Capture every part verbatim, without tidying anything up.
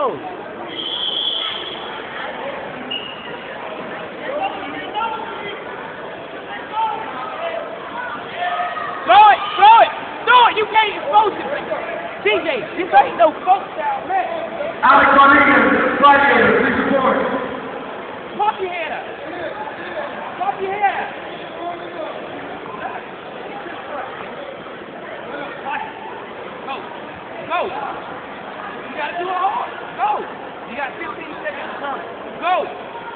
go. Throw it, throw it, throw it. You can't expose it. D J, this ain't no folk style match. Alex Rodriguez, Gladiator, please report. Pop your head up. Pop your head up. Go. Go. You gotta do it hard. Go. You got fifteen seconds to turn. Go.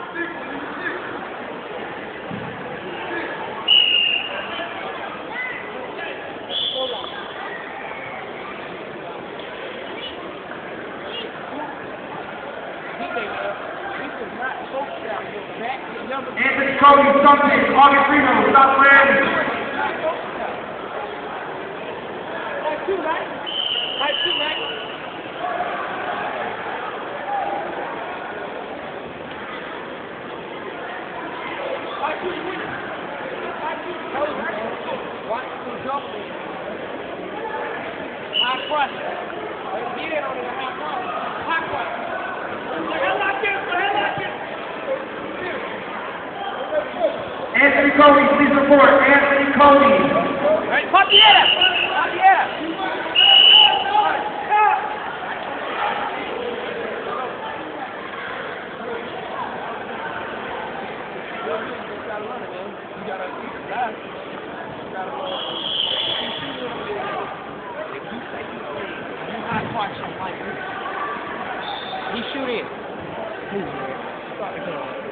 Anthony Cody, something. Augustino, stop playing. Like two, right? Like two, right? Like two, right? Like two, right? Watch the jump. High crush. Get in on it, high crush. High crush. I like it, I like it. Anthony Cody, please report. Anthony Cody. Right, pop the head up. Pop the head up. He shoot in.